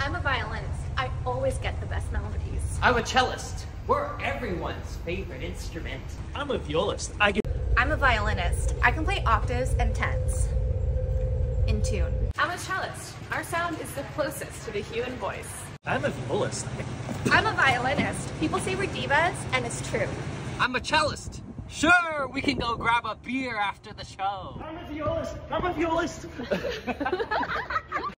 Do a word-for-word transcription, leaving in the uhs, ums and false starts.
I'm a violinist. I always get the best melodies. I'm a cellist. We're everyone's favorite instrument. I'm a violist. I get I'm a violinist. I can play octaves and tenths in tune. I'm a cellist. Our sound is the closest to the human voice. I'm a violist. I'm a violinist. People say we're divas, and it's true. I'm a cellist. Sure, we can go grab a beer after the show. I'm a violist. I'm a violist.